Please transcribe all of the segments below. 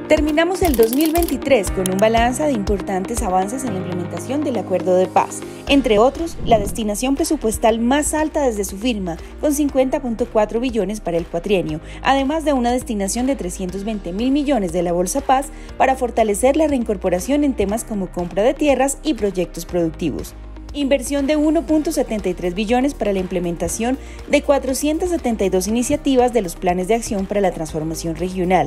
Terminamos el 2023 con un balance de importantes avances en la implementación del Acuerdo de Paz, entre otros, la destinación presupuestal más alta desde su firma, con 50.4 billones para el cuatrienio, además de una destinación de 320.000 millones de la Bolsa Paz para fortalecer la reincorporación en temas como compra de tierras y proyectos productivos. Inversión de 1.73 billones para la implementación de 472 iniciativas de los planes de acción para la transformación regional,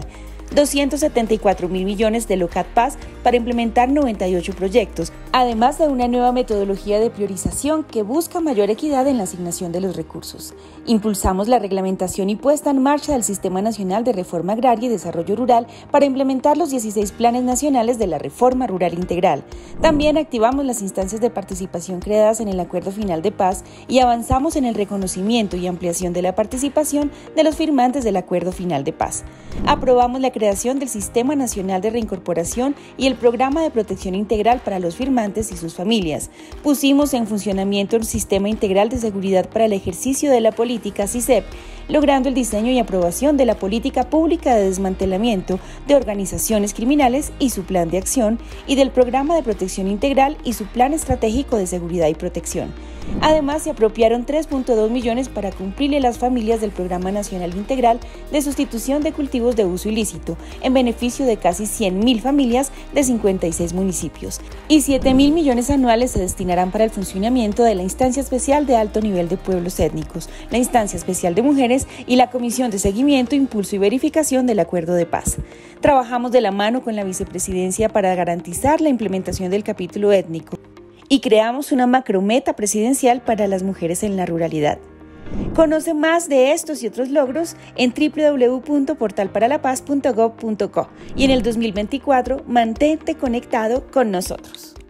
274.000 millones de LOCAT Paz para implementar 98 proyectos, además de una nueva metodología de priorización que busca mayor equidad en la asignación de los recursos. Impulsamos la reglamentación y puesta en marcha del Sistema Nacional de Reforma Agraria y Desarrollo Rural para implementar los 16 planes nacionales de la Reforma Rural Integral. También activamos las instancias de participación creadas en el Acuerdo Final de Paz y avanzamos en el reconocimiento y ampliación de la participación de los firmantes del Acuerdo Final de Paz. Aprobamos la creación del Sistema Nacional de Reincorporación y el Programa de Protección Integral para los firmantes y sus familias. Pusimos en funcionamiento el Sistema Integral de Seguridad para el Ejercicio de la Política SISEP, logrando el diseño y aprobación de la Política Pública de Desmantelamiento de Organizaciones Criminales y su Plan de Acción, y del Programa de Protección Integral y su Plan Estratégico de Seguridad y Protección. Además, se apropiaron 3.2 millones para cumplirle a las familias del Programa Nacional Integral de Sustitución de Cultivos de Uso Ilícito, en beneficio de casi 100.000 familias de 56 municipios. Y 7.000 millones anuales se destinarán para el funcionamiento de la Instancia Especial de Alto Nivel de Pueblos Étnicos, la Instancia Especial de Mujeres y la Comisión de Seguimiento, Impulso y Verificación del Acuerdo de Paz. Trabajamos de la mano con la Vicepresidencia para garantizar la implementación del capítulo étnico y creamos una macrometa presidencial para las mujeres en la ruralidad. Conoce más de estos y otros logros en www.portalparalapaz.gov.co y en el 2024 mantente conectado con nosotros.